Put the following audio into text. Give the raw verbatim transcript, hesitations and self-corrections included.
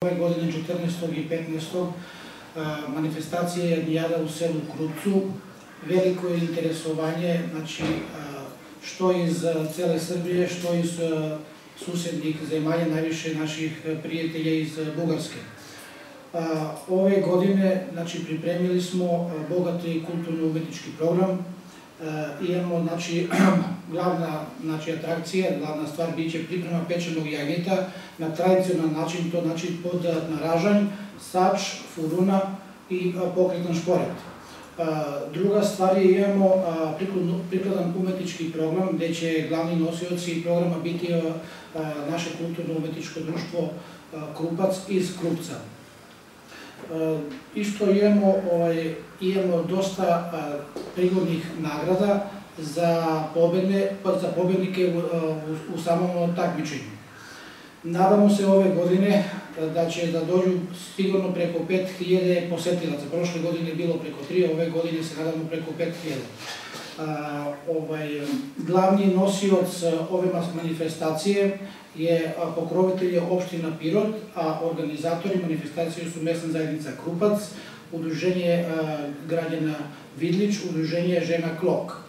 Ove godine četrnaestog i petnaestog manifestacija Jednijada u selu Krupcu. Veliko je interesovanje, znači, što iz cele Srbije, što iz susednih zemalja, najviše naših prijatelja iz Bugarske. Ove godine, znači, pripremili smo bogati kulturno-umetnički program. Imamo, znači, glavna atrakcija, glavna stvar biće priprema pečenog jagnjeta na tradicionalan način, to znači pod naražanj, sač, furuna i pokretan šporet. Druga stvar je imamo prikladan umetnički program gde će glavni nosioci programa biti naše kulturno-umetničko društvo Krupac iz Krupca. Isto imamo dosta prigodnih nagrada za pobednike u samom takmičenju. Nadamo se ove godine da će da dođu sigurno preko pet hiljada posetilaca. Prošle godine je bilo preko tri, ove godine se nadamo preko pet hiljada. Glavni nosioc ove manifestacije je pokrovitelj opština Pirot, a organizatori manifestacije su mesna zajednica Krupac, Udruženje građana Vidlić, Udruženje žena Klok.